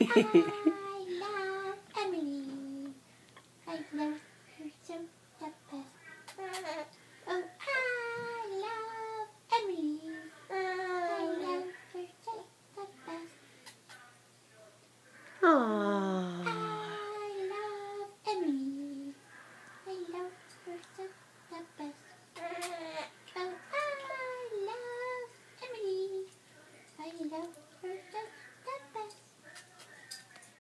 I love Emily. I love her so the best. Oh, I love Emily. I love her so the best. Aww. I love Emily.